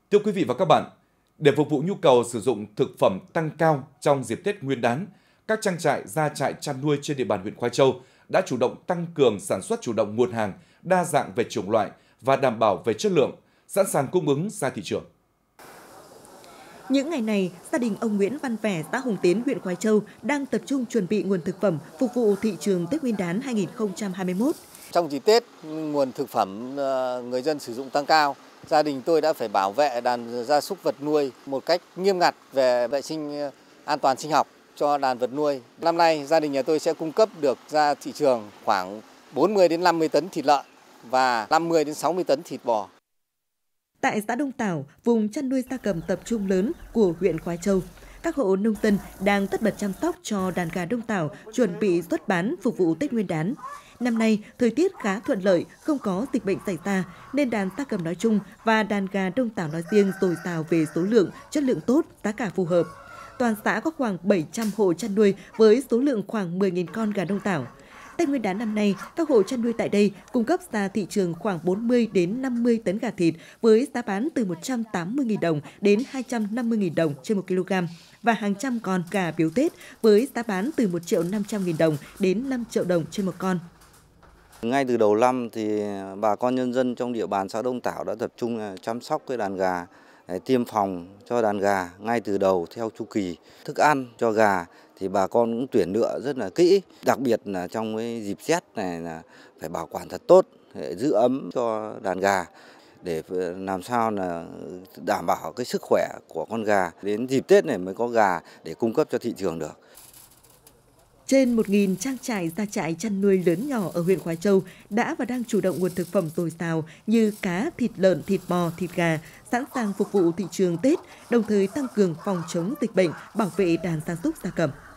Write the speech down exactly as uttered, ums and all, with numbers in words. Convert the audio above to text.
Thưa quý vị và các bạn, để phục vụ nhu cầu sử dụng thực phẩm tăng cao trong dịp Tết Nguyên đán, các trang trại, gia trại chăn nuôi trên địa bàn huyện Khoai Châu đã chủ động tăng cường sản xuất chủ động nguồn hàng, đa dạng về chủng loại và đảm bảo về chất lượng, sẵn sàng cung ứng ra thị trường. Những ngày này, gia đình ông Nguyễn Văn Vẻ, xã Hùng Tiến, huyện Khoai Châu đang tập trung chuẩn bị nguồn thực phẩm phục vụ thị trường Tết Nguyên đán hai nghìn không trăm hai mươi mốt. Trong dịp Tết, nguồn thực phẩm người dân sử dụng tăng cao. Gia đình tôi đã phải bảo vệ đàn gia súc vật nuôi một cách nghiêm ngặt về vệ sinh an toàn sinh học cho đàn vật nuôi. Năm nay, gia đình nhà tôi sẽ cung cấp được ra thị trường khoảng bốn mươi đến năm mươi tấn thịt lợn và năm mươi đến sáu mươi tấn thịt bò. Tại xã Đông Tảo, vùng chăn nuôi gia cầm tập trung lớn của huyện Khoai Châu, các hộ nông dân đang tất bật chăm sóc cho đàn gà Đông Tảo chuẩn bị xuất bán phục vụ Tết Nguyên đán. Năm nay, thời tiết khá thuận lợi, không có dịch bệnh xảy ra, nên đàn gia cầm nói chung và đàn gà Đông Tảo nói riêng dồi dào về số lượng, chất lượng tốt, giá cả phù hợp. Toàn xã có khoảng bảy trăm hộ chăn nuôi với số lượng khoảng mười nghìn con gà Đông Tảo. Tết Nguyên đán năm nay, các hộ chăn nuôi tại đây cung cấp ra thị trường khoảng bốn mươi đến năm mươi tấn gà thịt với giá bán từ một trăm tám mươi nghìn đồng đến hai trăm năm mươi nghìn đồng trên một kg và hàng trăm con gà biếu Tết với giá bán từ một triệu năm trăm nghìn đồng đến năm triệu đồng trên một con. Ngay từ đầu năm thì bà con nhân dân trong địa bàn xã Đông Tảo đã tập trung chăm sóc cái đàn gà, tiêm phòng cho đàn gà ngay từ đầu theo chu kỳ. Thức ăn cho gà thì bà con cũng tuyển lựa rất là kỹ, đặc biệt là trong cái dịp rét này là phải bảo quản thật tốt, để giữ ấm cho đàn gà để làm sao là đảm bảo cái sức khỏe của con gà. Đến dịp Tết này mới có gà để cung cấp cho thị trường được. Trên một nghìn trang trại, gia trại chăn nuôi lớn nhỏ ở huyện Khoai Châu đã và đang chủ động nguồn thực phẩm dồi dào như cá, thịt lợn, thịt bò, thịt gà, sẵn sàng phục vụ thị trường Tết, đồng thời tăng cường phòng chống dịch bệnh, bảo vệ đàn gia súc gia cầm.